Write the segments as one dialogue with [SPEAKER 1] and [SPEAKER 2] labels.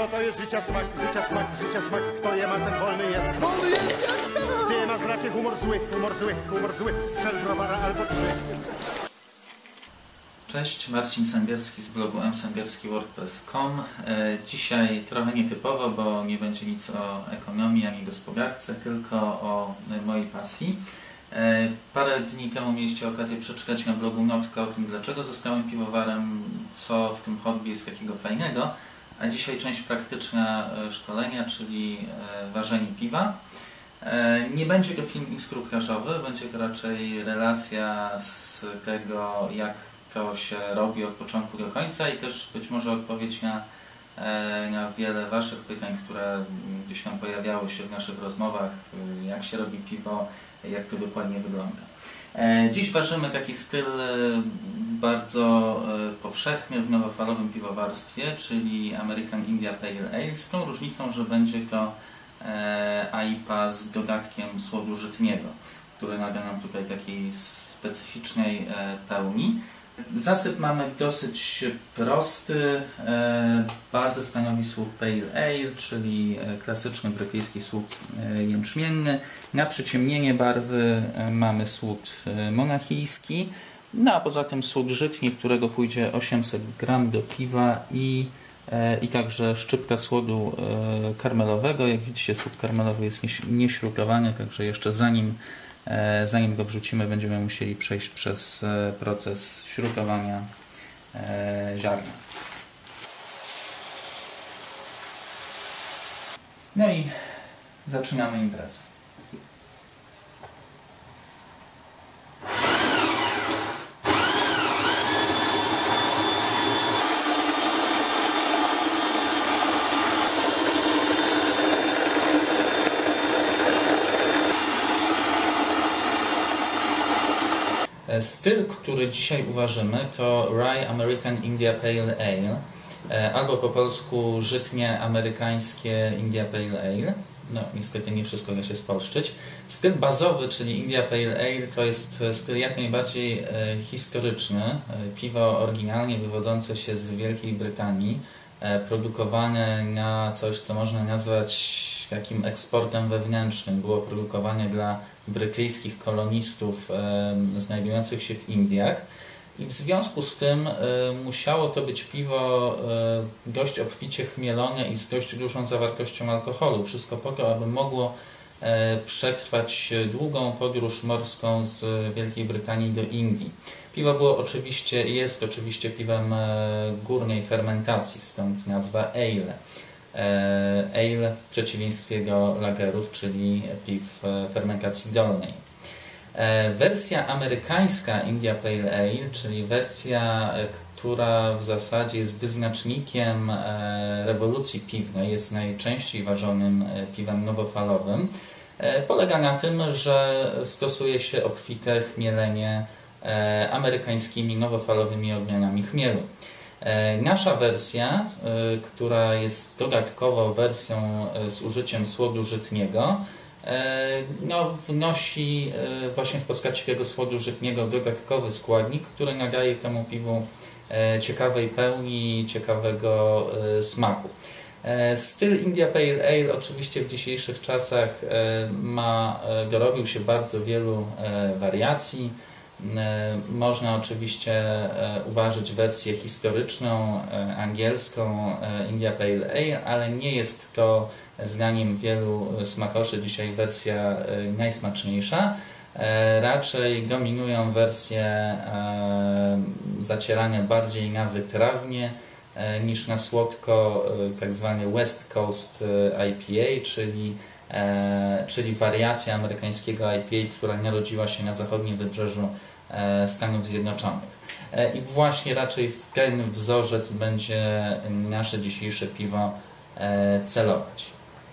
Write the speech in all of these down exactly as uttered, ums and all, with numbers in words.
[SPEAKER 1] Piwo to jest życia smak, życia smak, życia smak. Kto je ma, ten wolny jest. Wolny jest jak to? Ty masz, bracie, humor zły, humor zły, humor zły. Strzel browara albo trzy.
[SPEAKER 2] Cześć, Marcin Sębierski z blogu m sębierski wordpress kropka com. Dzisiaj trochę nietypowo, bo nie będzie nic o ekonomii ani gospodarce, tylko o mojej pasji. Parę dni temu mieliście okazję przeczytać na blogu notka o tym, dlaczego zostałem piwowarem, co w tym hobby jest takiego fajnego, a dzisiaj część praktyczna szkolenia, czyli ważenie piwa. Nie będzie to film instruktażowy, będzie to raczej relacja z tego, jak to się robi od początku do końca i też być może odpowiedź na, na wiele Waszych pytań, które gdzieś tam pojawiały się w naszych rozmowach, jak się robi piwo, jak to dokładnie wygląda. Dziś ważymy taki styl bardzo powszechny w nowofalowym piwowarstwie, czyli American India Pale Ale, z tą różnicą, że będzie to I P A z dodatkiem słodu żytniego, który nada nam tutaj takiej specyficznej pełni. Zasyp mamy dosyć prosty. Bazę stanowi słup Pale Ale, czyli klasyczny brytyjski słup jęczmienny. Na przyciemnienie barwy mamy słód monachijski. No a poza tym słód żytni, którego pójdzie osiemset gram do piwa i, i także szczypka słodu karmelowego. Jak widzicie, słód karmelowy jest nieśrutowany, także jeszcze zanim Zanim go wrzucimy, będziemy musieli przejść przez proces śrutowania ziarna. No i zaczynamy imprezę. Styl, który dzisiaj uważamy, to Rye American India Pale Ale, albo po polsku żytnie amerykańskie India Pale Ale. No, niestety nie wszystko da się spolszczyć. Styl bazowy, czyli India Pale Ale, to jest styl jak najbardziej historyczny. Piwo oryginalnie wywodzące się z Wielkiej Brytanii, produkowane na coś, co można nazwać takim eksportem wewnętrznym. Było produkowane dla brytyjskich kolonistów e, znajdujących się w Indiach i w związku z tym e, musiało to być piwo e, dość obficie chmielone i z dość dużą zawartością alkoholu. Wszystko po to, aby mogło e, przetrwać długą podróż morską z Wielkiej Brytanii do Indii. Piwo było oczywiście, jest oczywiście piwem e, górnej fermentacji, stąd nazwa ale. Ale w przeciwieństwie do lagerów, czyli piw fermentacji dolnej. Wersja amerykańska India Pale Ale, czyli wersja, która w zasadzie jest wyznacznikiem rewolucji piwnej, jest najczęściej ważonym piwem nowofalowym, polega na tym, że stosuje się obfite chmielenie amerykańskimi nowofalowymi odmianami chmielu. Nasza wersja, która jest dodatkowo wersją z użyciem słodu żytniego, no, wnosi właśnie w postaci tego słodu żytniego dodatkowy składnik, który nadaje temu piwu ciekawej pełni, ciekawego smaku. Styl India Pale Ale oczywiście w dzisiejszych czasach ma, dorobił się bardzo wielu wariacji. Można oczywiście uważać wersję historyczną, angielską India Pale Ale, ale nie jest to zdaniem wielu smakoszy dzisiaj wersja najsmaczniejsza. Raczej dominują wersje zacierane bardziej na wytrawnie niż na słodko, tak zwany West Coast I P A, czyli, czyli wariacja amerykańskiego I P A, która narodziła się na zachodnim wybrzeżu Stanów Zjednoczonych. I właśnie raczej w ten wzorzec będzie nasze dzisiejsze piwo celować.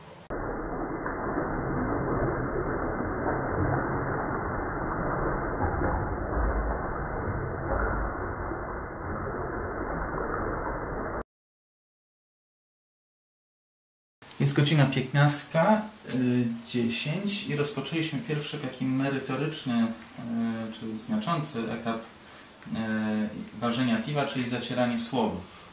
[SPEAKER 2] Jest godzina piętnasta dziesięć i rozpoczęliśmy pierwszy taki merytoryczny, czyli znaczący etap ważenia piwa, czyli zacieranie słodów.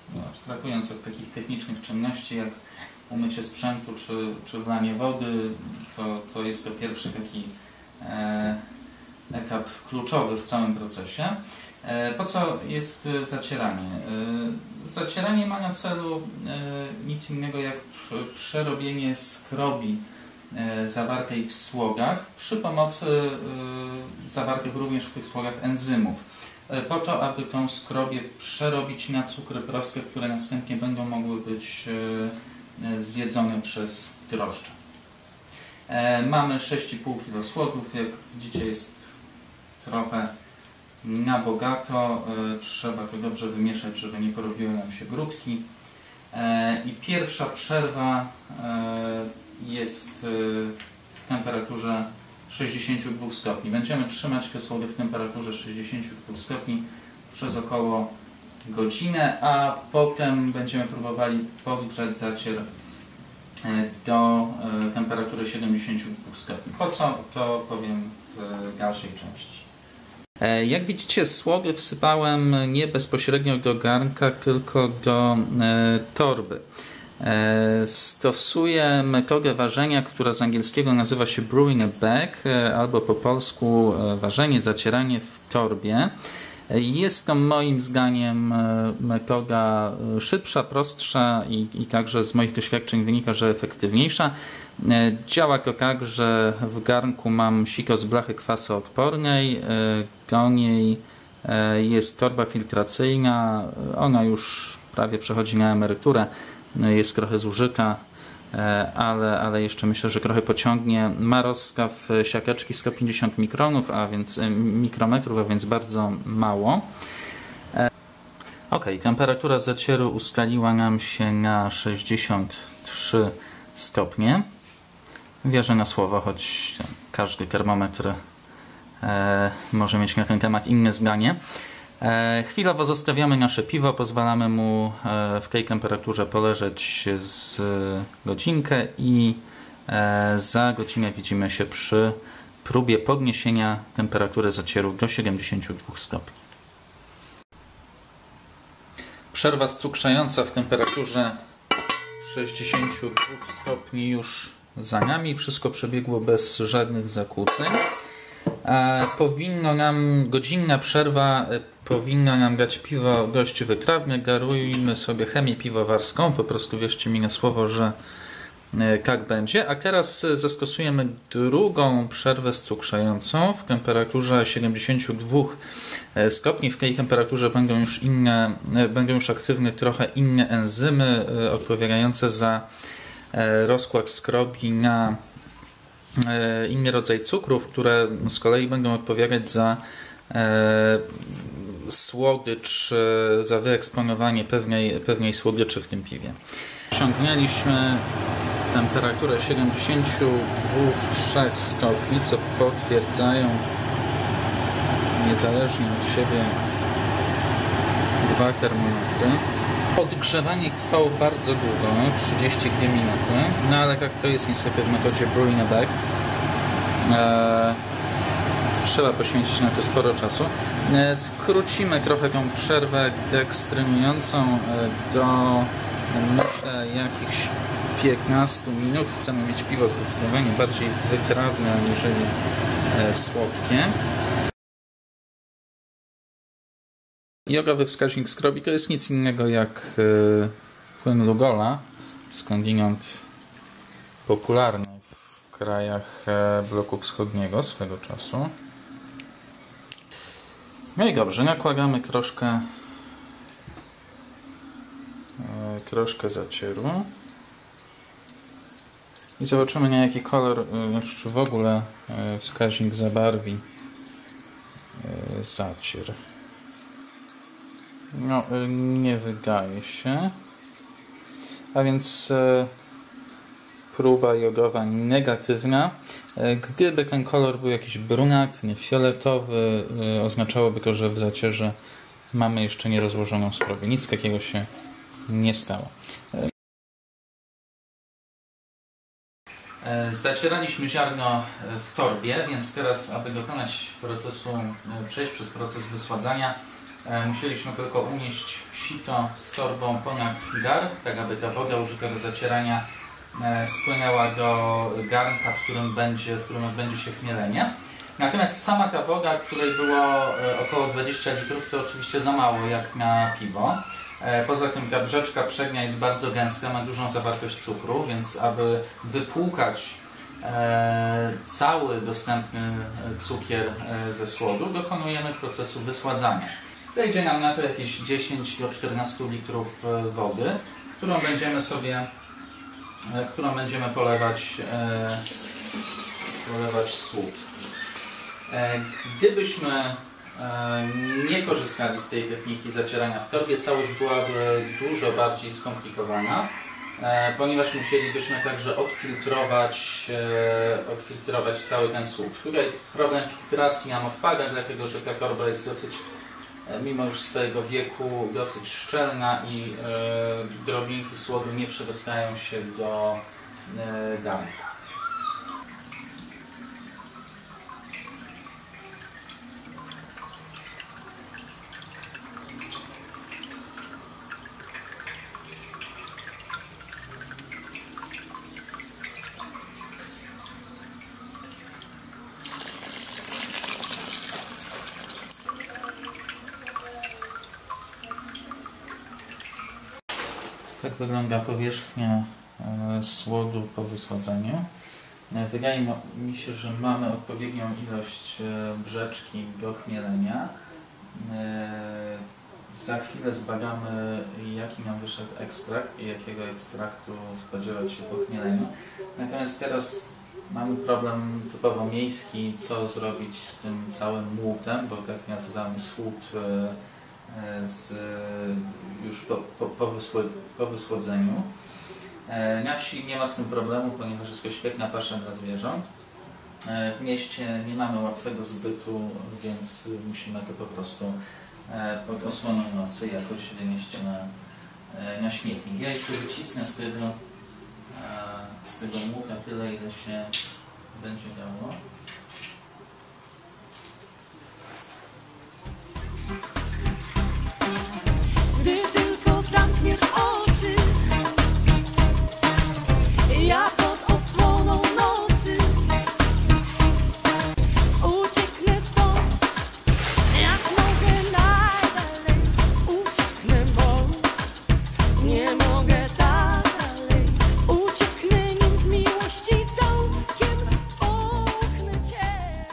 [SPEAKER 2] no, abstrahując od takich technicznych czynności jak umycie sprzętu czy, czy wlanie wody, to, to jest to pierwszy taki e, etap kluczowy w całym procesie. E, po co jest zacieranie? E, zacieranie ma na celu e, nic innego jak przerobienie skrobi e, zawartej w słogach przy pomocy e, zawartych również w tych słogach enzymów, e, po to, aby tą skrobię przerobić na cukry prostsze, które następnie będą mogły być e, zjedzone przez drożdże. E, mamy sześć i pół kilo słodów, jak widzicie jest trochę na bogato, e, trzeba to dobrze wymieszać, żeby nie porobiły nam się grudki. E, I pierwsza przerwa e, jest e, w temperaturze sześćdziesięciu dwóch stopni. Będziemy trzymać te słody w temperaturze sześćdziesięciu dwóch stopni przez około godzinę, a potem będziemy próbowali podgrzać zacier do temperatury siedemdziesięciu dwóch stopni. Po co? To powiem w dalszej części. Jak widzicie, słody wsypałem nie bezpośrednio do garnka, tylko do e, torby. E, stosuję metodę ważenia, która z angielskiego nazywa się brewing a bag, e, albo po polsku e, ważenie, zacieranie w torbie. Jest to moim zdaniem metoda szybsza, prostsza i, i także z moich doświadczeń wynika, że efektywniejsza. Działa to tak, że w garnku mam sito z blachy kwasoodpornej, do niej jest torba filtracyjna, ona już prawie przechodzi na emeryturę, jest trochę zużyta, ale, ale jeszcze myślę, że trochę pociągnie. Ma rozstaw siateczki sto pięćdziesiąt mikronów, a więc mikrometrów, a więc bardzo mało. Ok, temperatura zacieru ustaliła nam się na sześćdziesiąt trzy stopnie. Wierzę na słowo, choć każdy termometr e, może mieć na ten temat inne zdanie. E, chwilowo zostawiamy nasze piwo, pozwalamy mu e, w tej temperaturze poleżeć z godzinkę i e, za godzinę widzimy się przy próbie podniesienia temperatury zacieru do siedemdziesięciu dwóch stopni. Przerwa cukrzająca w temperaturze sześćdziesięciu dwóch stopni już za nami. Wszystko przebiegło bez żadnych zakłóceń. E, powinno nam, godzinna przerwa powinna nam dać piwo dość wytrawne. Garujmy sobie chemię piwowarską. Po prostu wierzcie mi na słowo, że e, tak będzie. A teraz zastosujemy drugą przerwę cukrzającą w temperaturze siedemdziesięciu dwóch stopni. W tej temperaturze będą już inne, będą już aktywne trochę inne enzymy e, odpowiadające za e, rozkład skrobi na e, inny rodzaj cukrów, które z kolei będą odpowiadać za e, słodycz, e, za wyeksponowanie pewnej, pewnej słodyczy w tym piwie. Osiągnęliśmy temperaturę siedemdziesięciu dwóch przecinek trzy stopni, co potwierdzają niezależnie od siebie dwa termometry. Podgrzewanie trwało bardzo długo, trzydzieści dwie minuty, no ale jak to jest niestety w metodzie brewing a bag, e, trzeba poświęcić na to sporo czasu. E, skrócimy trochę tą przerwę dekstrynującą e, do, myślę, jakichś piętnastu minut. Chcemy mieć piwo zdecydowanie bardziej wytrawne aniżeli e, słodkie. Jogowy wskaźnik skrobi to jest nic innego jak y, płyn Lugola, skądinąd popularny w krajach e, bloku wschodniego swego czasu. No i dobrze, nakładamy troszkę e, troszkę zacieru i zobaczymy, na jaki kolor, e, czy w ogóle e, wskaźnik zabarwi e, zacier. No, nie wydaje się. A więc e, próba jogowa negatywna. E, gdyby ten kolor był jakiś brunatny, fioletowy, e, oznaczałoby to, że w zacierze mamy jeszcze nierozłożoną skrobię. Nic takiego się nie stało. E, zacieraliśmy ziarno w torbie, więc teraz, aby dokonać procesu, przejść przez proces wysładzania, Musieliśmy tylko unieść sito z torbą ponad gar, tak aby ta woda użyta do zacierania spłynęła do garnka, w którym będzie, w którym odbędzie się chmielenie. Natomiast sama ta woda, której było około dwadzieścia litrów, to oczywiście za mało jak na piwo. Poza tym ta brzeczka przednia jest bardzo gęsta, ma dużą zawartość cukru, więc aby wypłukać e, cały dostępny cukier ze słodu, dokonujemy procesu wysładzania. Zejdzie nam na to jakieś dziesięć do czternastu litrów wody, którą będziemy sobie, e, którą będziemy polewać, e, polewać słód. E, gdybyśmy nie korzystali z tej techniki zacierania w torbie, całość byłaby dużo bardziej skomplikowana, ponieważ musielibyśmy także odfiltrować, odfiltrować cały ten słód. Tutaj problem filtracji nam odpada, dlatego że ta torba jest dosyć, mimo już swojego wieku, dosyć szczelna i drobinki słodu nie przedostają się do garnka. Tak wygląda powierzchnia słodu po wysładzeniu. Wydaje mi się, że mamy odpowiednią ilość brzeczki do chmielenia. Za chwilę zbadamy, jaki nam wyszedł ekstrakt i jakiego ekstraktu spodziewać się po chmieleniu. Natomiast teraz mamy problem typowo miejski, co zrobić z tym całym młutem, bo tak nazywamy słód z, już po, po, po, wysło, po wysłodzeniu. Na wsi nie ma z tym problemu, ponieważ jest to świetna pasza dla zwierząt. W mieście nie mamy łatwego zbytu, więc musimy to po prostu pod osłoną nocy jakoś wynieść na, na śmietnik. Ja jeszcze wycisnę z tego, z tego młuta tyle, ile się będzie dało.
[SPEAKER 3] Gdy tylko zamkniesz oczy, ja pod osłoną nocy ucieknę stąd, jak mogę najdalej. Ucieknę, bo nie mogę dalej. Ucieknę, nim z miłości całkiem połknę cię.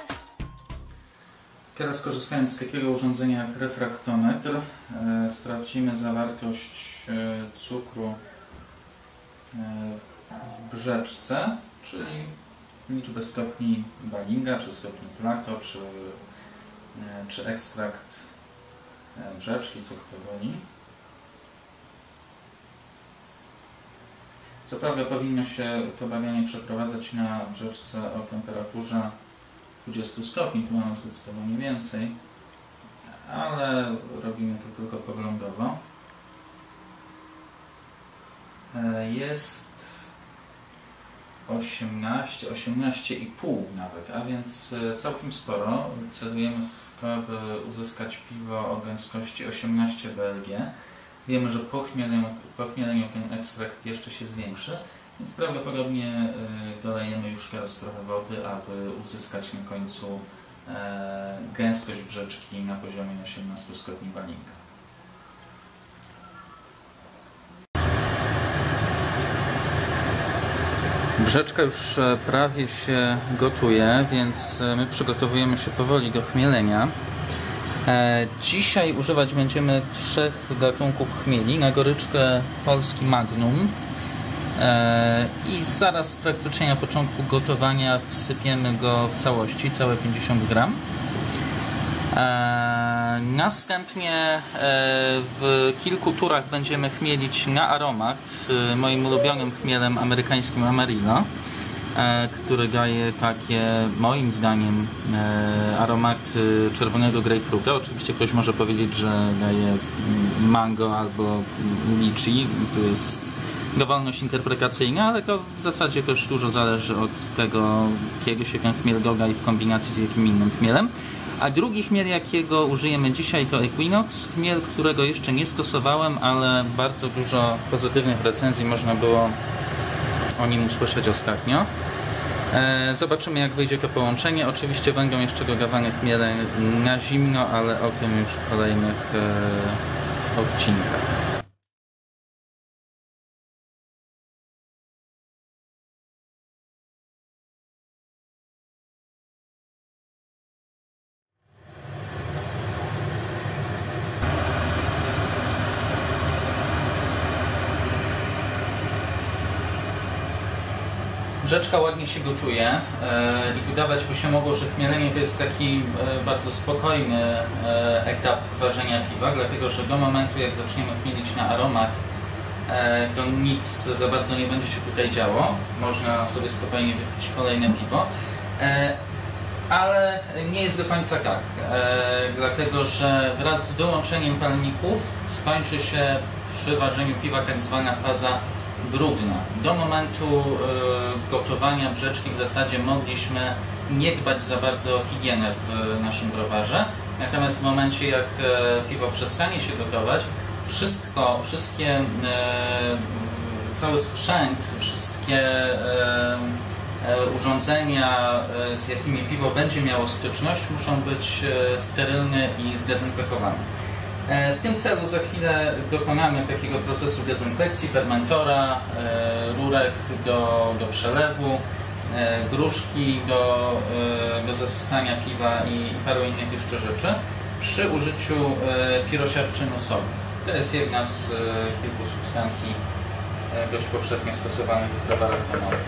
[SPEAKER 2] Teraz, korzystając z takiego urządzenia jak refraktometr, e, sprawdzimy zawartość e, cukru e, w brzeczce, czyli liczbę stopni Ballinga, czy stopni Plato, czy, e, czy ekstrakt e, brzeczki, co kto woli. Co prawda powinno się to badanie przeprowadzać na brzeczce o temperaturze dwudziestu stopni, tu mamy zdecydowanie więcej, ale robimy to tylko poglądowo. Jest osiemnaście, osiemnaście i pół nawet, a więc całkiem sporo. Celujemy w to, aby uzyskać piwo o gęstości osiemnaście B L G. Wiemy, że po chmieleniu, po chmieleniu ten ekstrakt jeszcze się zwiększy, więc prawdopodobnie dolejemy już teraz trochę wody, aby uzyskać na końcu gęstość brzeczki na poziomie osiemnastu stopni Ballinga. Brzeczka już prawie się gotuje, więc my przygotowujemy się powoli do chmielenia. Dzisiaj używać będziemy trzech gatunków chmieli. Na goryczkę polski Magnum. I zaraz z praktycznie na początku gotowania wsypiemy go w całości, całe pięćdziesiąt gram. Następnie w kilku turach będziemy chmielić na aromat moim ulubionym chmielem amerykańskim Amarillo, który daje takie, moim zdaniem, aromaty czerwonego grejpfruta. Oczywiście ktoś może powiedzieć, że daje mango albo liczy. To jest dowolność interpretacyjna, ale to w zasadzie też dużo zależy od tego, kiedy się ten chmiel doda i w kombinacji z jakim innym chmielem. A drugi chmiel, jakiego użyjemy dzisiaj, to Equinox, chmiel, którego jeszcze nie stosowałem, ale bardzo dużo pozytywnych recenzji można było o nim usłyszeć ostatnio. Zobaczymy, jak wyjdzie to połączenie. Oczywiście będą jeszcze dodawane chmiele na zimno, ale o tym już w kolejnych odcinkach. Rzeczka ładnie się gotuje e, i wydawać by się mogło, że chmielenie to jest taki e, bardzo spokojny e, etap ważenia piwa, dlatego że do momentu, jak zaczniemy chmielić na aromat, e, to nic za bardzo nie będzie się tutaj działo. Można sobie spokojnie wypić kolejne piwo, e, ale nie jest do końca tak, e, dlatego że wraz z wyłączeniem palników skończy się przy ważeniu piwa tak zwana faza brudna. Do momentu y, gotowania brzeczki w zasadzie mogliśmy nie dbać za bardzo o higienę w naszym browarze, natomiast w momencie, jak y, piwo przestanie się gotować, wszystko, wszystkie, y, cały sprzęt, wszystkie y, y, urządzenia, y, z jakimi piwo będzie miało styczność, muszą być y, sterylne i zdezynfekowane. W tym celu za chwilę dokonamy takiego procesu dezynfekcji fermentora, rurek do, do przelewu, gruszki do, do zasysania piwa i paru innych jeszcze rzeczy przy użyciu pirosiarczynu soli. To jest jedna z kilku substancji dość powszechnie stosowanych w browarach domowych.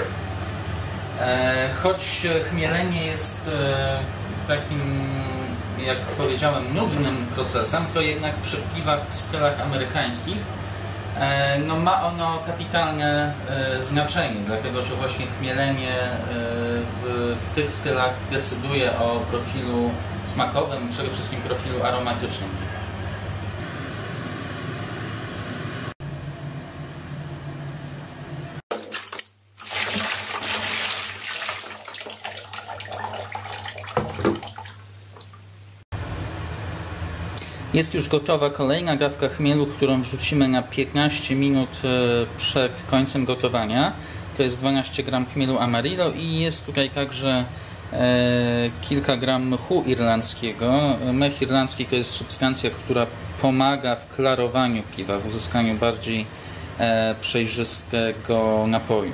[SPEAKER 2] Choć chmielenie jest takim, jak powiedziałem, nudnym procesem, to jednak przy piwach w stylach amerykańskich no, ma ono kapitalne znaczenie, dlatego że właśnie chmielenie w, w tych stylach decyduje o profilu smakowym, przede wszystkim profilu aromatycznym. Jest już gotowa kolejna dawka chmielu, którą wrzucimy na piętnaście minut przed końcem gotowania. To jest dwanaście gram chmielu Amarillo i jest tutaj także e, kilka gram mchu irlandzkiego. Mech irlandzki to jest substancja, która pomaga w klarowaniu piwa, w uzyskaniu bardziej e, przejrzystego napoju.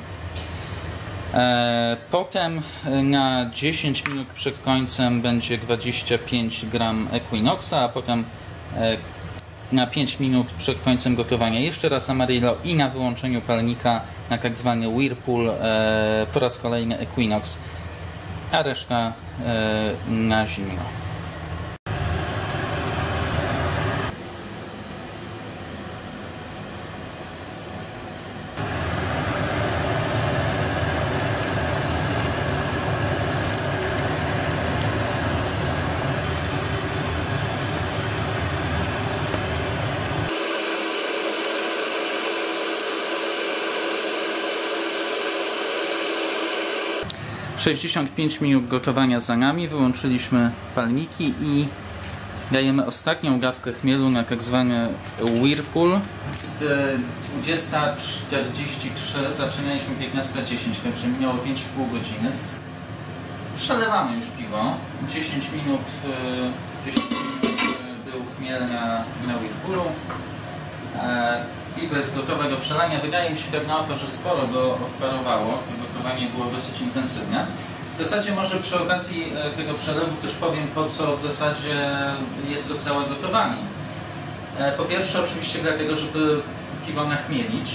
[SPEAKER 2] Potem na dziesięć minut przed końcem będzie dwadzieścia pięć gram Equinoxa, a potem na pięć minut przed końcem gotowania jeszcze raz Amarillo i na wyłączeniu palnika na tak zwany Whirlpool po raz kolejny Equinox, a reszta na zimno. sześćdziesiąt pięć minut gotowania za nami, wyłączyliśmy palniki i dajemy ostatnią dawkę chmielu na tak zwany Whirlpool. Jest dwudziesta czterdzieści trzy, zaczynaliśmy piętnasta dziesięć, także minęło pięć i pół godziny. Przelewamy już piwo, dziesięć minut, dziesięć minut był chmiel na, na Whirlpoolu. Piwo jest gotowe do przelania. Wydaje mi się tak na oko, że sporo go odparowało. Gotowanie było dosyć intensywne. W zasadzie może przy okazji tego przelewu też powiem, po co w zasadzie jest to całe gotowanie. Po pierwsze oczywiście dlatego, żeby piwo nachmielić.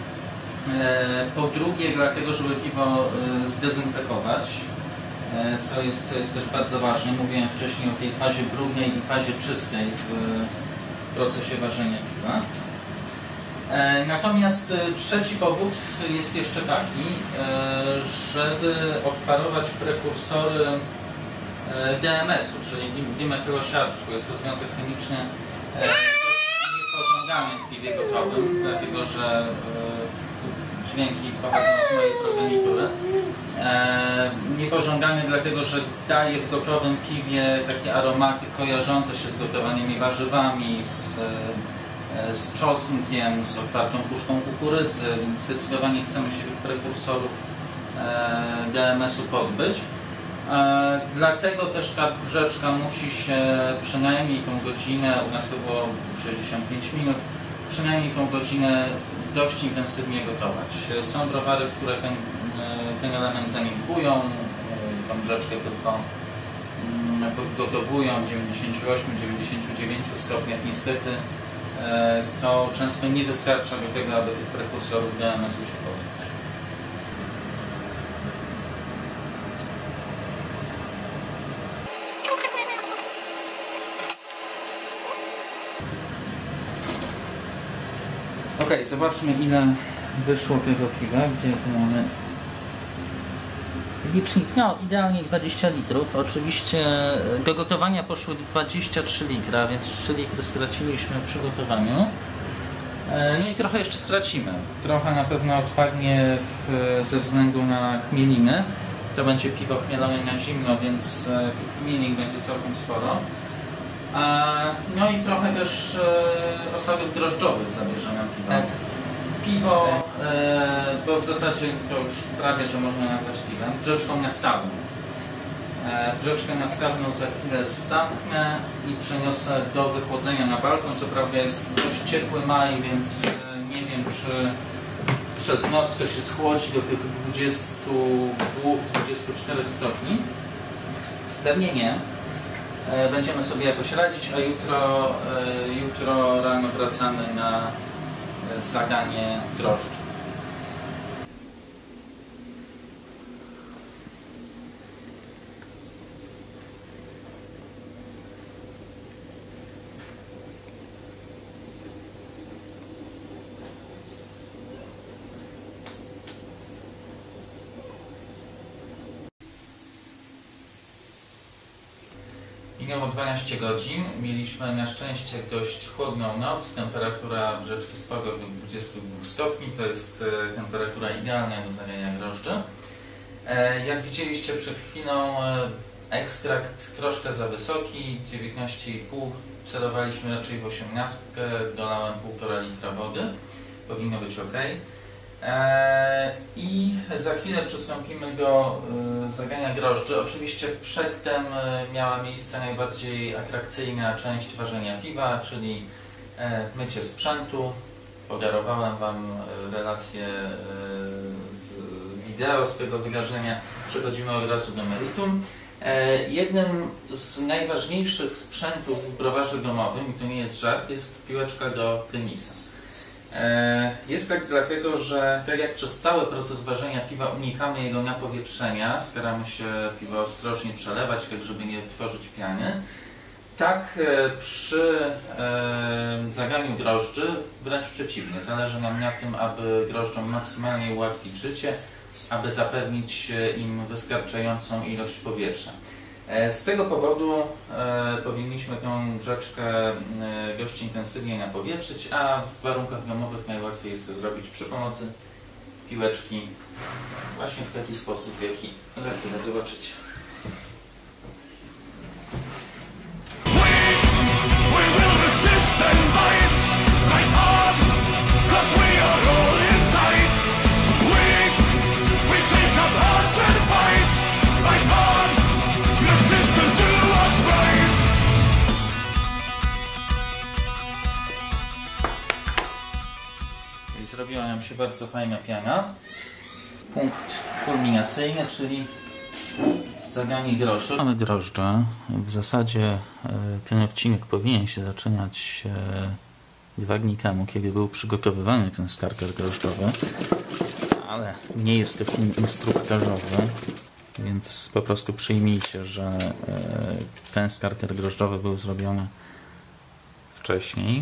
[SPEAKER 2] Po drugie dlatego, żeby piwo zdezynfekować, co jest, co jest też bardzo ważne. Mówiłem wcześniej o tej fazie brudnej i fazie czystej w procesie ważenia piwa. Natomiast trzeci powód jest jeszcze taki, żeby odparować prekursory D M S-u, czyli dimethylosiarczku. Jest to związek chemiczny dość niepożądany w piwie gotowym, dlatego że dźwięki pochodzą od mojej progenitury. E, niepożądany dlatego, że daje w gotowym piwie takie aromaty kojarzące się z gotowanymi warzywami, z, e, z czosnkiem, z otwartą puszką kukurydzy, więc zdecydowanie chcemy się tych prekursorów e, D M S-u pozbyć. E, dlatego też ta brzeczka musi się przynajmniej tą godzinę, u nas to było sześćdziesiąt pięć minut, przynajmniej tą godzinę dość intensywnie gotować. Są browary, które ten, ten element zaniedbują, tą brzeczkę tylko podgotowują w dziewięćdziesięciu ośmiu do dziewięćdziesięciu dziewięciu stopniach. Niestety to często nie wystarcza do tego, aby tych prekursorów D M S-u się pozbyć. Ok, zobaczmy, ile wyszło tego piwa, gdzie tu mamy licznik, no idealnie dwadzieścia litrów. Oczywiście do gotowania poszły dwadzieścia trzy litra, więc trzy litry straciliśmy w przygotowaniu. No i trochę jeszcze stracimy. Trochę na pewno odpadnie w, ze względu na chmieliny. To będzie piwo chmielone na zimno, więc tych chmielin będzie całkiem sporo. No i trochę też osadzów drożdżowych zabierze nam piwo. Piwo, bo w zasadzie to już prawie, że można nazwać piwem, brzeczką nastawną. Brzeczkę nastawną za chwilę zamknę i przeniosę do wychłodzenia na balkon. Co prawda jest dość ciepły maj, więc nie wiem, czy przez noc to się schłodzi do tych dwudziestu dwóch do dwudziestu czterech stopni. Pewnie nie. Będziemy sobie jakoś radzić, a jutro, jutro rano wracamy na zaganie drożdży. Minęło dwanaście godzin, mieliśmy na szczęście dość chłodną noc, temperatura brzeczki spadła do dwudziestu dwóch stopni, to jest temperatura idealna do zagania drożdży. Jak widzieliście przed chwilą, ekstrakt troszkę za wysoki, dziewiętnaście i pół, celowaliśmy raczej w osiemnastkę, dolałem półtora litra wody, powinno być ok. I za chwilę przystąpimy do zagania drożdży. Oczywiście przedtem miała miejsce najbardziej atrakcyjna część ważenia piwa, czyli mycie sprzętu. Podarowałem Wam relację z wideo z tego wydarzenia. Przechodzimy od razu do meritum. Jednym z najważniejszych sprzętów w browarze domowym, i to nie jest żart, jest piłeczka do tenisa. Jest tak dlatego, że tak jak przez cały proces ważenia piwa unikamy jego napowietrzenia, staramy się piwo ostrożnie przelewać, tak żeby nie tworzyć piany, tak przy zaganiu drożdży wręcz przeciwnie. Zależy nam na tym, aby drożdżom maksymalnie ułatwić życie, aby zapewnić im wystarczającą ilość powietrza. Z tego powodu e, powinniśmy tą brzeczkę e, dość intensywnie napowietrzyć, a w warunkach domowych najłatwiej jest to zrobić przy pomocy piłeczki właśnie w taki sposób, w jaki za chwilę zobaczycie. Zrobiła nam się bardzo fajna piana. Punkt kulminacyjny, czyli zaganie drożdży. Mamy drożdże. W zasadzie ten odcinek powinien się zaczynać dwa dni temu, kiedy był przygotowywany ten skarker drożdżowy, ale nie jest to film instruktażowy, więc po prostu przyjmijcie, że ten skarker drożdżowy był zrobiony wcześniej.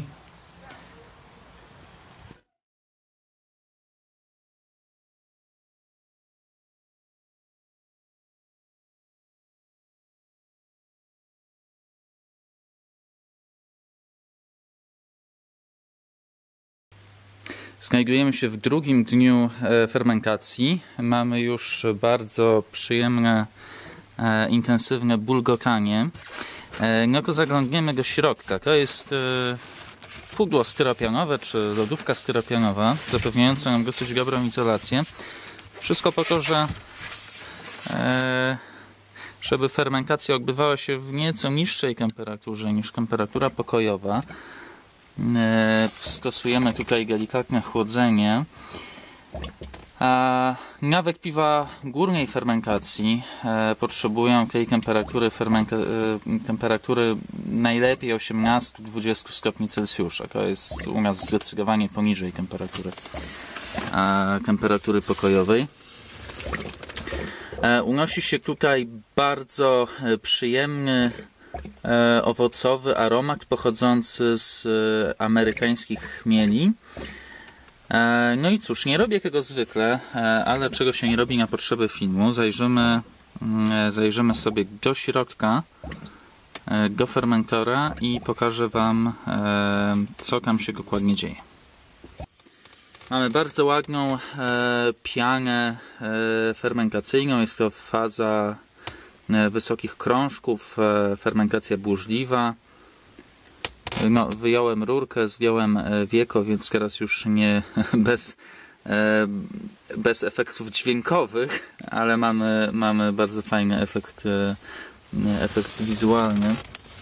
[SPEAKER 2] Znajdujemy się w drugim dniu fermentacji. Mamy już bardzo przyjemne, intensywne bulgotanie. No to zaglądniemy do środka. To jest pudło styropianowe czy lodówka styropianowa, zapewniająca nam dosyć dobrą izolację. Wszystko po to, że żeby fermentacja odbywała się w nieco niższej temperaturze niż temperatura pokojowa. Stosujemy tutaj delikatne chłodzenie. A nawet piwa górnej fermentacji potrzebują tej temperatury, temperatury najlepiej osiemnaście do dwudziestu stopni Celsjusza. To jest u nas zdecydowanie poniżej temperatury, temperatury pokojowej. Unosi się tutaj bardzo przyjemny, owocowy aromat pochodzący z amerykańskich chmieli. No i cóż, nie robię tego zwykle, ale czego się nie robi na potrzeby filmu. Zajrzymy, zajrzymy sobie do środka, do fermentora i pokażę Wam, co tam się dokładnie dzieje. Mamy bardzo ładną pianę fermentacyjną. Jest to faza wysokich krążków, fermentacja burzliwa. No, wyjąłem rurkę, zdjąłem wieko, więc teraz już nie bez, bez efektów dźwiękowych, ale mamy, mamy bardzo fajny efekt, efekt wizualny.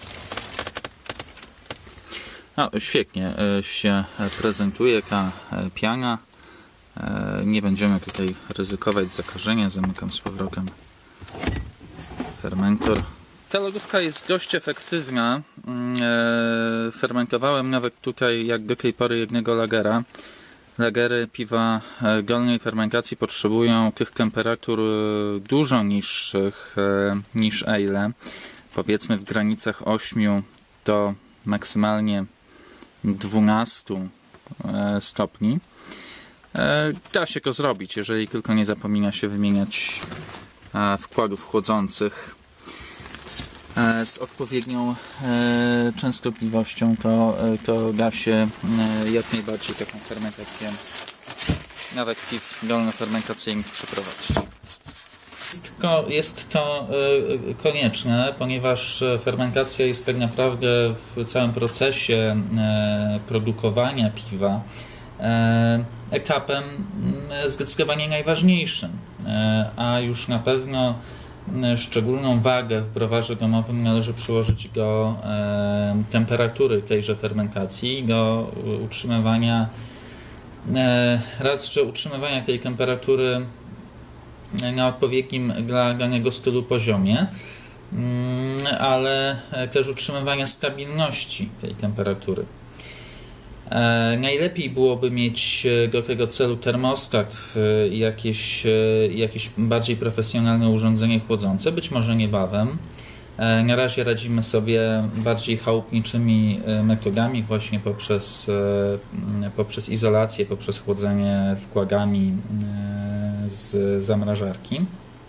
[SPEAKER 2] No, świetnie się prezentuje ta piana. Nie będziemy tutaj ryzykować zakażenia. Zamykam z powrotem fermentor. Ta lodówka jest dość efektywna. Fermentowałem nawet tutaj jak do tej pory jednego lagera. Lagery piwa dolnej fermentacji potrzebują tych temperatur dużo niższych niż ale. Powiedzmy w granicach ośmiu do maksymalnie dwunastu stopni. Da się to zrobić, jeżeli tylko nie zapomina się wymieniać wkładów chłodzących z odpowiednią częstotliwością, to, to da się jak najbardziej taką fermentację nawet piw dolnofermentacyjnych przeprowadzić. Jest to, jest to konieczne, ponieważ fermentacja jest tak naprawdę w całym procesie produkowania piwa etapem zdecydowanie najważniejszym, a już na pewno szczególną wagę w browarze domowym należy przyłożyć do e, temperatury tejże fermentacji, do utrzymywania e, raz, że utrzymywania tej temperatury na odpowiednim dla danego stylu poziomie, mm, ale też utrzymywania stabilności tej temperatury. E, najlepiej byłoby mieć do tego celu termostat i jakieś, jakieś bardziej profesjonalne urządzenie chłodzące, być może niebawem. E, na razie radzimy sobie bardziej chałupniczymi metodami, właśnie poprzez, e, poprzez izolację, poprzez chłodzenie wkładami e, z zamrażarki.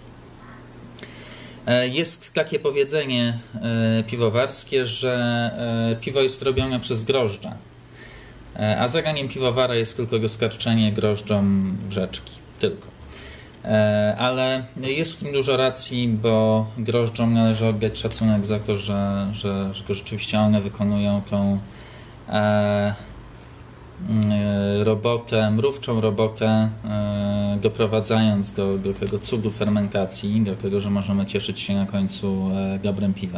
[SPEAKER 2] E, jest takie powiedzenie e, piwowarskie, że e, piwo jest robione przez drożdże. A zadaniem piwowara jest tylko dostarczenie groźdżom brzeczki. Tylko. Ale jest w tym dużo racji, bo drożdżom należy oddać szacunek za to, że, że, że to rzeczywiście one wykonują tą e, robotę, mrówczą robotę, e, doprowadzając do, do tego cudu fermentacji, do tego, że możemy cieszyć się na końcu e, dobrym piwem.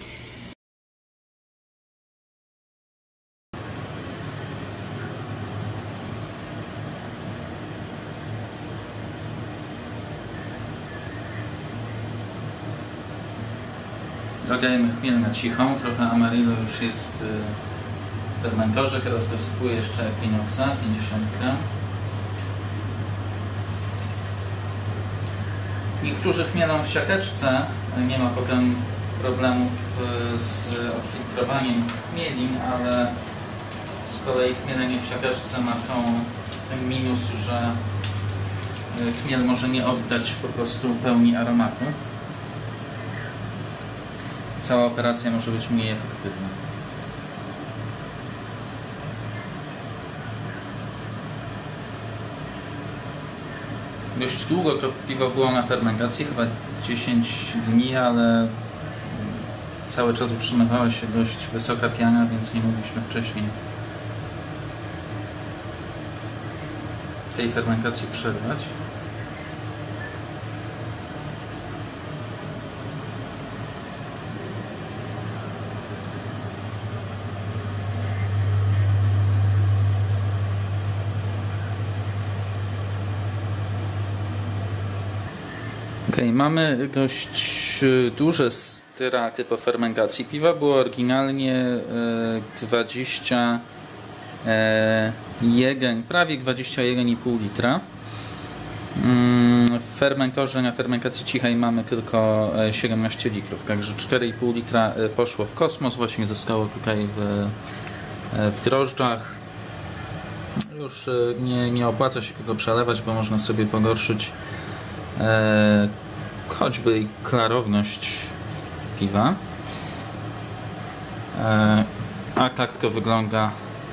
[SPEAKER 2] Dodajemy chmiel na cichą, trochę Amarillo już jest w fermentorze, teraz dosypuję jeszcze Equinoxa, pięćdziesiąt gram. Niektórzy chmielą w siateczce, nie ma potem problemów z odfiltrowaniem chmieli, ale z kolei chmielenie w siateczce ma tą, ten minus, że chmiel może nie oddać po prostu pełni aromatu. Cała operacja może być mniej efektywna. Dość długo to piwo było na fermentacji, chyba dziesięć dni, ale cały czas utrzymywała się dość wysoka piana, więc nie mogliśmy wcześniej tej fermentacji przerwać. Okay, mamy dość duże straty po fermentacji. Piwa było oryginalnie dwadzieścia jeden, prawie dwadzieścia jeden i pół litra. W fermentorze na fermentacji cichej mamy tylko siedemnaście litrów, także cztery i pół litra poszło w kosmos, właśnie zostało tutaj w, w drożdżach. Już nie, nie opłaca się tego przelewać, bo można sobie pogorszyć e, choćby i klarowność piwa. E, a tak to wygląda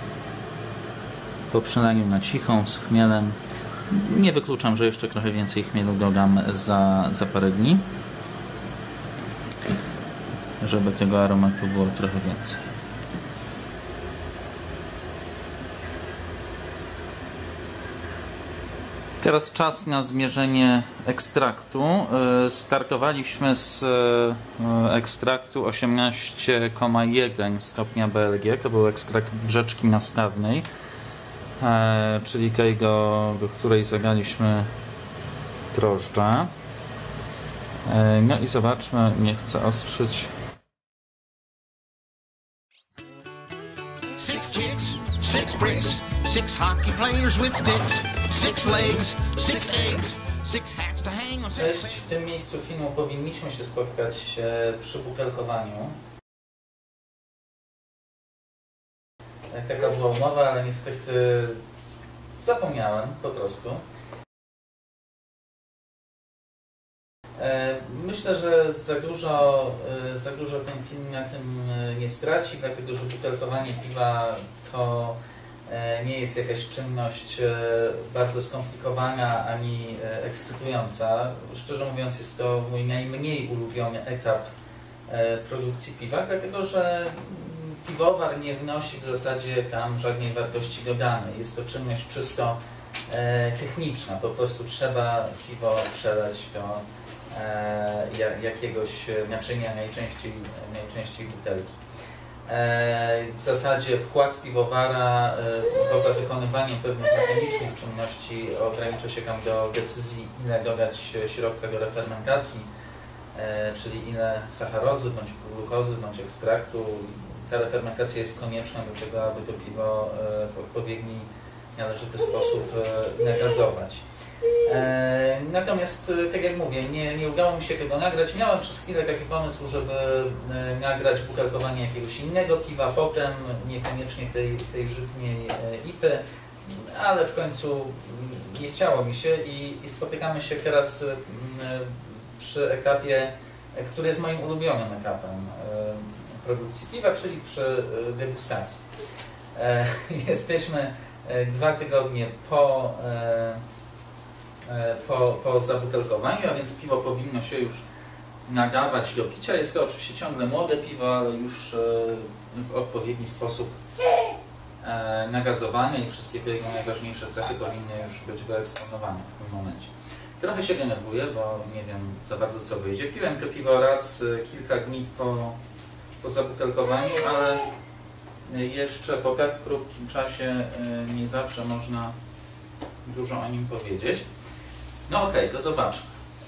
[SPEAKER 2] po przelaniu na cichą z chmielem. Nie wykluczam, że jeszcze trochę więcej chmielu dodam za, za parę dni, żeby tego aromatu było trochę więcej. Teraz czas na zmierzenie ekstraktu. Startowaliśmy z ekstraktu osiemnaście przecinek jeden stopnia B L G. To był ekstrakt brzeczki nastawnej, czyli tego, do której zagaliśmy drożdża. No i zobaczmy, nie chcę ostrzyć.
[SPEAKER 4] Six chicks, six bricks, six hockey players with sticks, six legs, six eggs, six hats to hang on six.
[SPEAKER 2] Cześć, w tym miejscu filmu powinniśmy się spotkać przy butelkowaniu. Taka była umowa, ale niestety zapomniałem po prostu. Myślę, że za dużo, za dużo ten film na tym nie straci, dlatego że butelkowanie piwa to nie jest jakaś czynność bardzo skomplikowana ani ekscytująca. Szczerze mówiąc, jest to mój najmniej ulubiony etap produkcji piwa, dlatego że piwowar nie wnosi w zasadzie tam żadnej wartości dodanej. Jest to czynność czysto techniczna. Po prostu trzeba piwo przelać do jakiegoś naczynia, najczęściej, najczęściej butelki. W zasadzie wkład piwowara poza wykonywaniem pewnych mechanicznych czynności ogranicza się tam do decyzji, ile dodać środka do refermentacji, czyli ile sacharozy, bądź glukozy, bądź ekstraktu. Ta refermentacja jest konieczna do tego, aby to piwo w odpowiedni, należyty sposób nagazować. E, natomiast, tak jak mówię, nie, nie udało mi się tego nagrać. Miałem przez chwilę taki pomysł, żeby e, nagrać butelkowanie jakiegoś innego piwa, potem niekoniecznie tej, tej żytniej e, I P Y, ale w końcu nie chciało mi się i, i spotykamy się teraz e, przy etapie, który jest moim ulubionym etapem e, produkcji piwa, czyli przy e, degustacji. E, jesteśmy e, dwa tygodnie po e, Po, po zabutelkowaniu, a więc piwo powinno się już nadawać do picia. Jest to oczywiście ciągle młode piwo, ale już w odpowiedni sposób nagazowane i wszystkie te najważniejsze cechy powinny już być wyeksponowane w tym momencie. Trochę się denerwuję, bo nie wiem za bardzo co wyjdzie. Piłem to piwo raz kilka dni po, po zabutelkowaniu, ale jeszcze po tak krótkim czasie nie zawsze można dużo o nim powiedzieć. No okej, okay, to zobaczmy.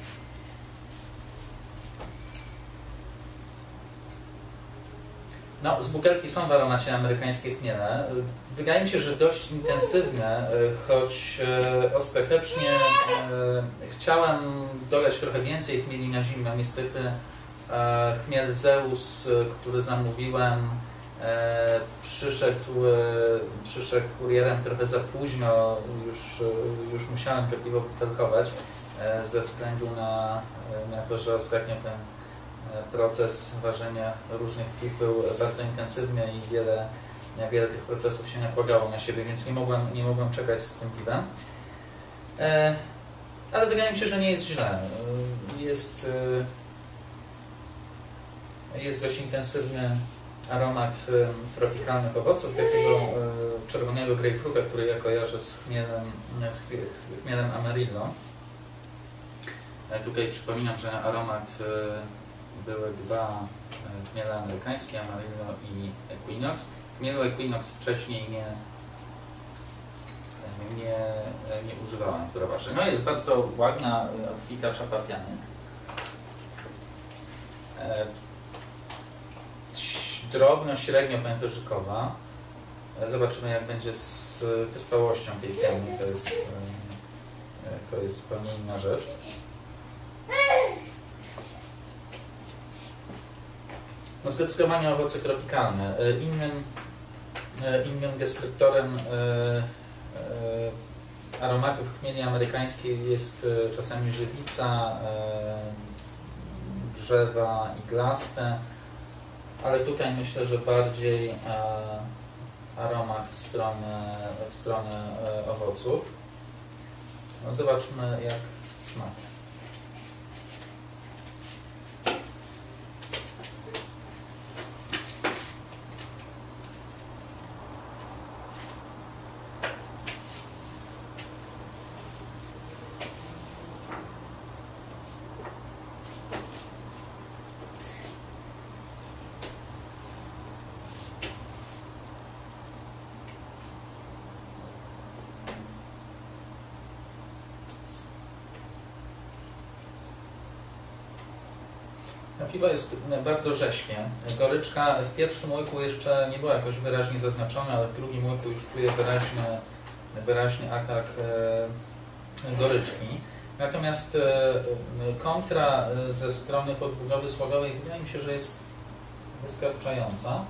[SPEAKER 2] No, z butelki są w aromacie amerykańskie chmiele. Wydaje mi się, że dość intensywne, choć ostatecznie chciałem dodać trochę więcej chmieli na zimę. Niestety chmiel Zeus, który zamówiłem, przyszedł, przyszedł kurierem trochę za późno, już, już musiałem to piwo butelkować ze względu na, na to, że ostatnio ten proces ważenia różnych piw był bardzo intensywny i wiele, wiele tych procesów się nakładało na siebie, więc nie mogłem, nie mogłem czekać z tym piwem. ale wydaje mi się, że nie jest źle. Jest, jest dość intensywny aromat tropikalnych owoców, takiego czerwonego grejpfruta, który ja kojarzę z chmielem, z chmielem Amarillo. Tutaj przypominam, że aromat były dwa chmiele amerykańskie, Amarillo i Equinox. Chmielu Equinox wcześniej nie, nie, nie używałem w browarze. No jest bardzo ładna, obfita czapa piany. Drobno, średnio pęcherzykowa. Zobaczymy, jak będzie z trwałością tej piany. To jest, to jest zupełnie inna rzecz. No zdecydowanie owoce tropikalne. Innym, innym deskryptorem aromatów chmieli amerykańskiej jest czasami żywica, drzewa iglaste, ale tutaj myślę, że bardziej aromat w stronę, w stronę owoców. No zobaczmy, jak smakuje. Piwo jest bardzo rześkie. Goryczka w pierwszym łyku jeszcze nie była jakoś wyraźnie zaznaczona, ale w drugim łyku już czuję wyraźny, wyraźny atak goryczki. Natomiast kontra ze strony podbudowy słodowej wydaje mi się, że jest wystarczająca.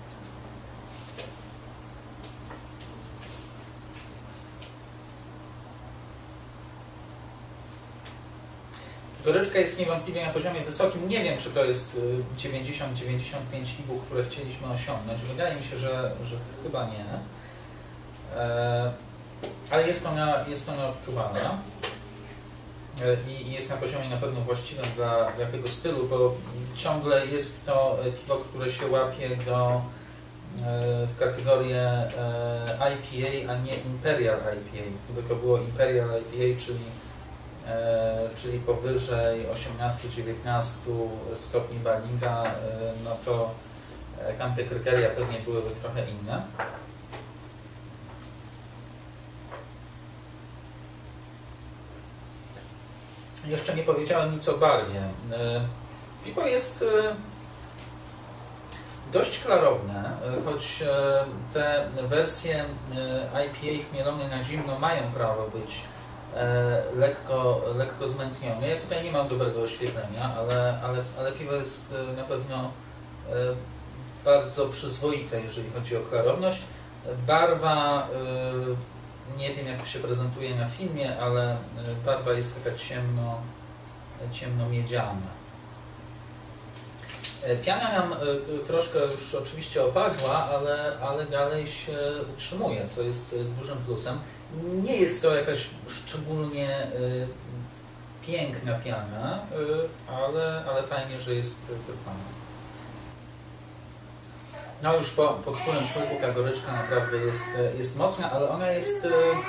[SPEAKER 2] Goryczka jest niewątpliwie na poziomie wysokim. Nie wiem, czy to jest dziewięćdziesiąt do dziewięćdziesięciu pięciu I B U, które chcieliśmy osiągnąć. Wydaje mi się, że, że chyba nie. E, ale jest ona, jest ona odczuwalna. E, I jest na poziomie na pewno właściwym dla, dla tego stylu, bo ciągle jest to piwo, które się łapie do, e, w kategorię e, I P A, a nie Imperial I P A. Gdyby to było Imperial I P A, czyli E, czyli powyżej osiemnastu do dziewiętnastu stopni Ballinga, e, no to e, tamte kryteria pewnie byłyby trochę inne. Jeszcze nie powiedziałem nic o barwie. E, piwo jest e, dość klarowne, e, choć e, te wersje e, I P A chmielone na zimno mają prawo być lekko, lekko zmętniony. Ja tutaj nie mam dobrego oświetlenia, ale, ale, ale piwo jest na pewno bardzo przyzwoite, jeżeli chodzi o klarowność. Barwa, nie wiem jak się prezentuje na filmie, ale barwa jest taka ciemno, ciemno-miedziana. Piana nam troszkę już oczywiście opadła, ale, ale dalej się utrzymuje, co jest, co jest dużym plusem. Nie jest to jakaś szczególnie y, piękna piana, y, ale, ale fajnie, że jest wykonana. No już po, po którymś łyku ta goryczka naprawdę jest, jest mocna, ale ona jest, y,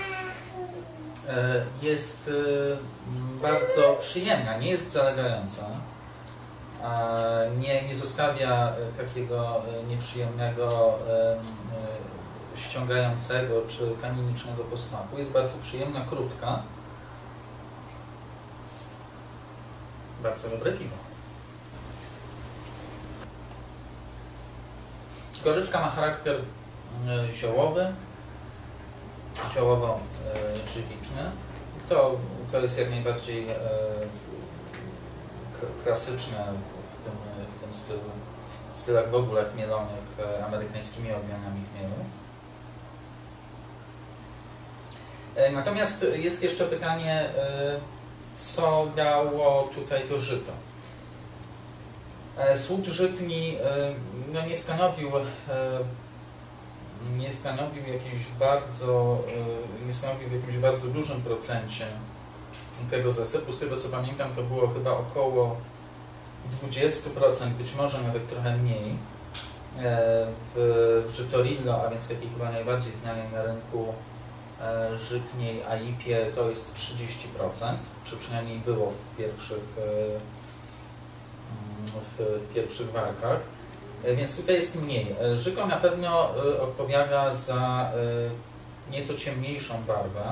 [SPEAKER 2] y, jest y, bardzo przyjemna, nie jest zalegająca. Nie, nie zostawia takiego nieprzyjemnego, ściągającego czy kaninicznego posmaku. Jest bardzo przyjemna, krótka. Bardzo dobre piwo. Goryczka ma charakter ziołowy, ziołowo-żywiczny. To, to jest jak najbardziej klasyczne w tym, w tym stylu, stylach w ogóle chmielonych amerykańskimi odmianami chmielu. Natomiast jest jeszcze pytanie, co dało tutaj to żyto. Słód żytni no, nie stanowił nie stanowił jakimś bardzo nie stanowił w jakimś bardzo dużym procencie tego zasypu. Z tego co pamiętam, to było chyba około dwadzieścia procent, być może nawet trochę mniej. W, w Żytorillo, a więc takiej chyba najbardziej znanej na rynku e, żytniej A I P ie, to jest trzydzieści procent, czy przynajmniej było w pierwszych, e, w, w pierwszych warkach, e, więc tutaj jest mniej. Żyko na pewno e, odpowiada za e, nieco ciemniejszą barwę.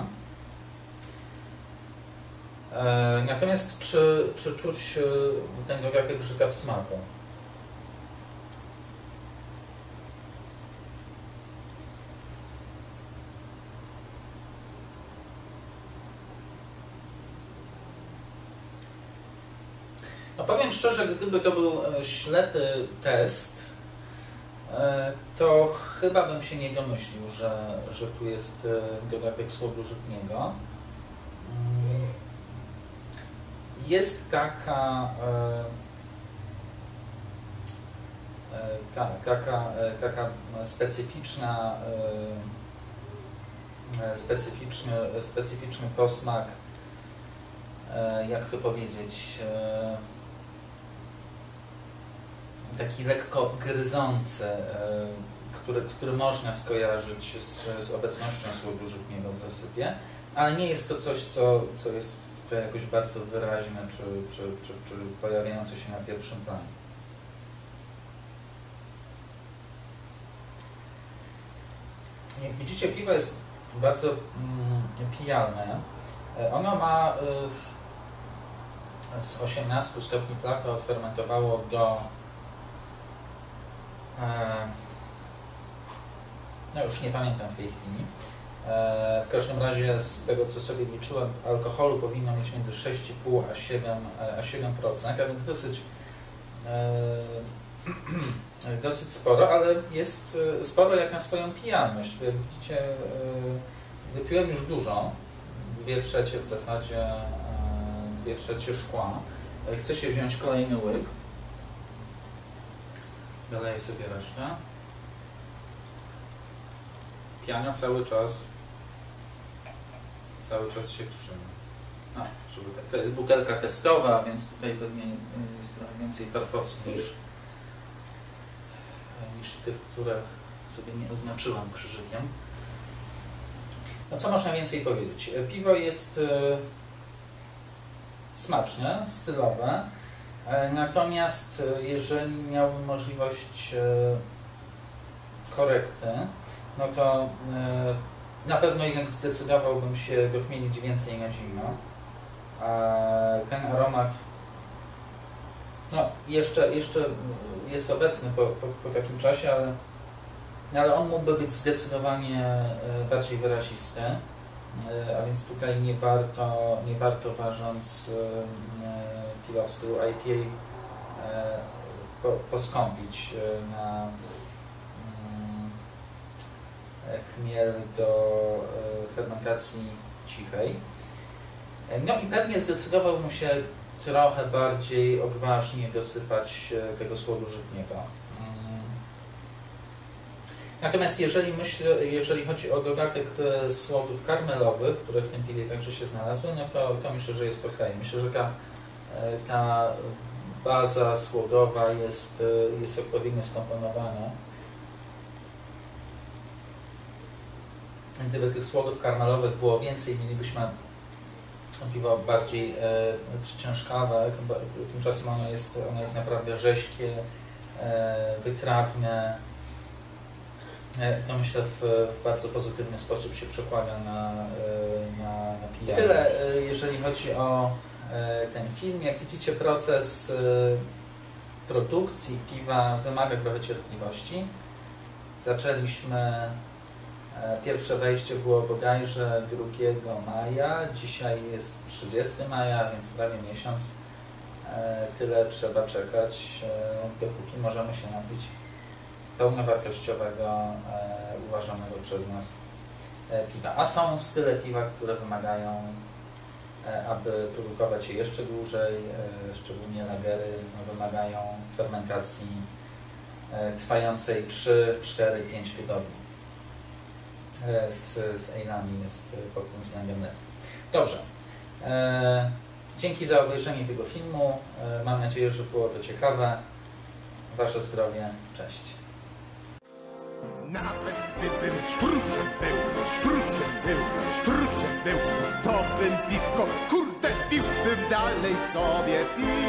[SPEAKER 2] E, natomiast czy, czy czuć e, ten dodatek żyka w smaku? No powiem szczerze, gdyby to był ślepy test, to chyba bym się nie domyślił, że, że tu jest dodatek słodu żytniego. Jest taka, taka, taka specyficzna, specyficzny, specyficzny posmak, jak to powiedzieć, taki lekko gryzący, który, który można skojarzyć z, z obecnością słodu żytniego w zasypie, ale nie jest to coś, co, co jest tutaj jakoś bardzo wyraźne, czy, czy, czy, czy pojawiające się na pierwszym planie. Jak widzicie, piwo jest bardzo mm, pijalne. Ono ma y, z osiemnastu stopni Plato odfermentowało do no już nie pamiętam w tej chwili. W każdym razie z tego, co sobie liczyłem, alkoholu powinno mieć między sześć i pół a siedem procent, a więc dosyć dosyć sporo, ale jest sporo jak na swoją pijalność. Jak widzicie, wypiłem już dużo, dwie trzecie w zasadzie, dwie trzecie szkła. Chcę się wziąć kolejny łyk. Doleję sobie resztę. Piana cały czas cały czas się trzyma. A, żeby tak. To jest butelka testowa, więc tutaj pewnie jest trochę więcej farfocy niż, niż w tych, które sobie nie oznaczyłam krzyżykiem. No co można więcej powiedzieć? Piwo jest e, smaczne, stylowe. Natomiast jeżeli miałbym możliwość korekty, no to na pewno jednak zdecydowałbym się dochmielić więcej na zimno. Ten aromat no, jeszcze, jeszcze jest obecny po, po, po takim czasie, ale, ale on mógłby być zdecydowanie bardziej wyrazisty. A więc tutaj nie warto, nie warto ważąc piwa w stylu I P A po, poskąpić na chmiel do fermentacji cichej. No i pewnie zdecydowałbym się trochę bardziej odważnie dosypać tego słodu żytniego. Natomiast jeżeli, myślę, jeżeli chodzi o dodatek słodów karmelowych, które w tym piwie także się znalazły, no to, to myślę, że jest ok. Myślę, że ta, ta baza słodowa jest, jest odpowiednio skomponowana. Gdyby tych słodów karmelowych było więcej, mielibyśmy piwo bardziej e, przyciężkawe, tymczasem ono jest, ono jest naprawdę rześkie, e, wytrawne. To myślę w, w bardzo pozytywny sposób się przekłada na, na, na pijanie. Tyle jeżeli chodzi o ten film. Jak widzicie, proces produkcji piwa wymaga trochę cierpliwości. Zaczęliśmy, pierwsze wejście było bodajże drugiego maja, dzisiaj jest trzydziestego maja, więc prawie miesiąc. Tyle trzeba czekać, dopóki możemy się napić pełnowartościowego, e, uważanego przez nas e, piwa. A są style piwa, które wymagają, e, aby produkować je jeszcze dłużej, e, szczególnie lagery, no, wymagają fermentacji e, trwającej trzy, cztery, pięć tygodni. E, z z ale'ami jest pod tym względem lepiej. Dobrze. E, dzięki za obejrzenie tego filmu. E, mam nadzieję, że było to ciekawe. Wasze zdrowie. Cześć.
[SPEAKER 1] Nawet gdybym strusem był, strusem był, strusem był, to bym piwko, kurde, piłbym dalej sobie pił.